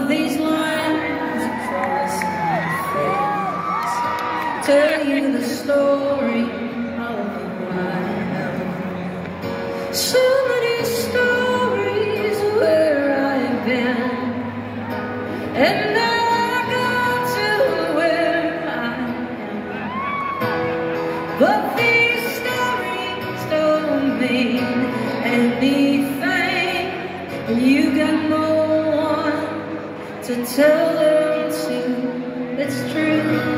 of these lines across my face tell you the story of why. So many stories where I've been, and now I got to where I am. But these stories don't mean anything, and you got no one to tell them to. It's true.